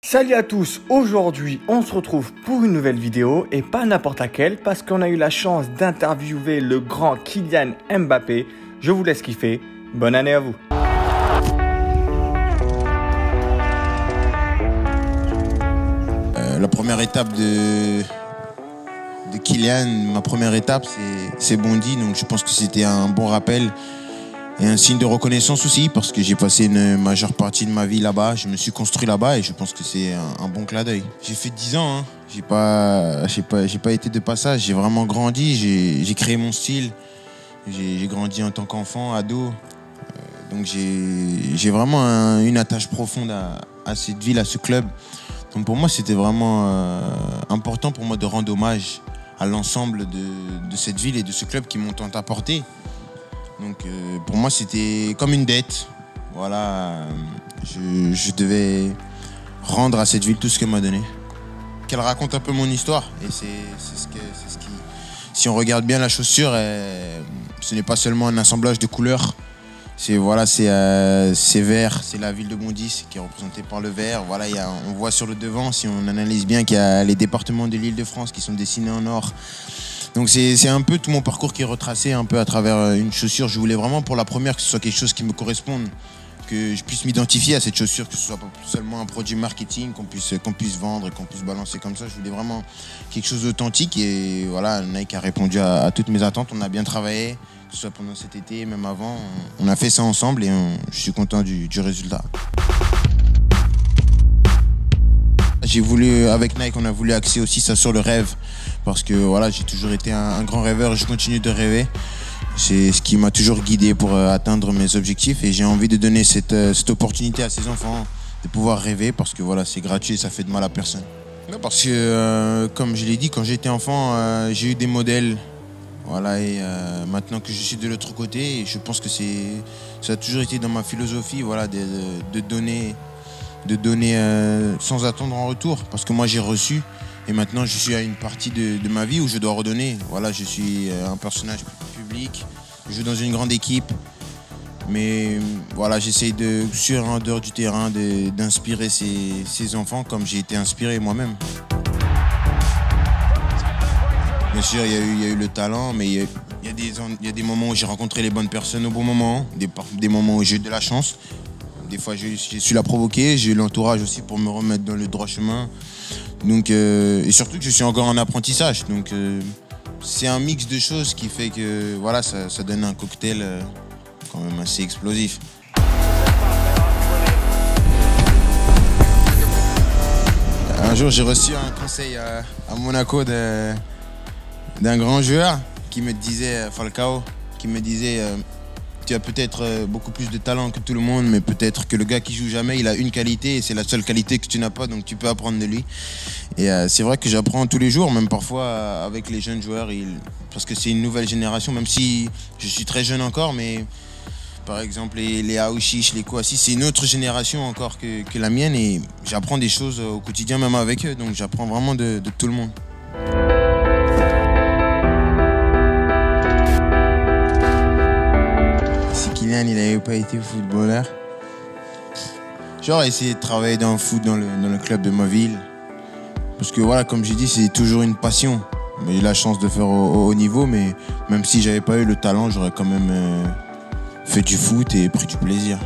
Salut à tous, aujourd'hui on se retrouve pour une nouvelle vidéo et pas n'importe laquelle parce qu'on a eu la chance d'interviewer le grand Kylian Mbappé. Je vous laisse kiffer, bonne année à vous. La première étape de Kylian, ma première étape c'est Bondy, donc je pense que c'était un bon rappel. Et un signe de reconnaissance aussi, parce que j'ai passé une majeure partie de ma vie là-bas. Je me suis construit là-bas et je pense que c'est un bon clin d'œil. J'ai fait 10 ans, hein. J'ai pas été de passage. J'ai vraiment grandi, j'ai créé mon style. J'ai grandi en tant qu'enfant, ado. Donc j'ai vraiment une attache profonde à cette ville, à ce club. Donc pour moi, c'était vraiment important pour moi de rendre hommage à l'ensemble de cette ville et de ce club qui m'ont tant apporté. Donc pour moi c'était comme une dette. Voilà, je devais rendre à cette ville tout ce qu'elle m'a donné. Qu'elle raconte un peu mon histoire. Et c'est ce qui. Si on regarde bien la chaussure, ce n'est pas seulement un assemblage de couleurs. C'est vert, c'est la ville de Bondy qui est représentée par le vert. Voilà, on voit sur le devant, si on analyse bien, qu'il y a les départements de l'Île-de-France qui sont dessinés en or. Donc c'est un peu tout mon parcours qui est retracé un peu à travers une chaussure. Je voulais vraiment pour la première que ce soit quelque chose qui me corresponde, que je puisse m'identifier à cette chaussure, que ce soit pas seulement un produit marketing qu'on puisse vendre et qu'on puisse balancer comme ça. Je voulais vraiment quelque chose d'authentique et voilà, Nike a répondu à toutes mes attentes. On a bien travaillé, que ce soit pendant cet été, même avant. On a fait ça ensemble et je suis content du résultat. J'ai voulu, avec Nike, on a voulu axer aussi ça sur le rêve. Parce que voilà, j'ai toujours été un grand rêveur et je continue de rêver. C'est ce qui m'a toujours guidé pour atteindre mes objectifs. Et j'ai envie de donner cette opportunité à ces enfants de pouvoir rêver. Parce que voilà, c'est gratuit et ça fait de mal à personne. Non, parce que, comme je l'ai dit, quand j'étais enfant, j'ai eu des modèles. Voilà, et maintenant que je suis de l'autre côté, je pense que ça a toujours été dans ma philosophie, voilà, de donner sans attendre en retour, parce que moi j'ai reçu et maintenant je suis à une partie de ma vie où je dois redonner. Voilà, je suis un personnage public, je joue dans une grande équipe, mais voilà, j'essaye en dehors du terrain d'inspirer ces enfants comme j'ai été inspiré moi-même. Bien sûr, il y a eu le talent, mais il y a des moments où j'ai rencontré les bonnes personnes au bon moment, des moments où j'ai eu de la chance. Des fois, j'ai su la provoquer, j'ai eu l'entourage aussi pour me remettre dans le droit chemin. Donc, et surtout que je suis encore en apprentissage. Donc, c'est un mix de choses qui fait que voilà, ça donne un cocktail quand même assez explosif. Un jour, j'ai reçu un conseil à Monaco d'un grand joueur qui me disait, Falcao, qui me disait... Tu as peut-être beaucoup plus de talent que tout le monde, mais peut-être que le gars qui joue jamais, il a une qualité et c'est la seule qualité que tu n'as pas, donc tu peux apprendre de lui. Et c'est vrai que j'apprends tous les jours, même parfois avec les jeunes joueurs, parce que c'est une nouvelle génération, même si je suis très jeune encore, mais par exemple les Aouchiche, les Kouassi, c'est une autre génération encore que la mienne et j'apprends des choses au quotidien même avec eux, donc j'apprends vraiment de tout le monde. Kylian, il n'avait pas été footballeur, j'aurais essayé de travailler dans le foot dans le club de ma ville. Parce que voilà, comme j'ai dit, c'est toujours une passion. J'ai eu la chance de faire au haut niveau, mais même si j'avais pas eu le talent, j'aurais quand même fait du foot et pris du plaisir.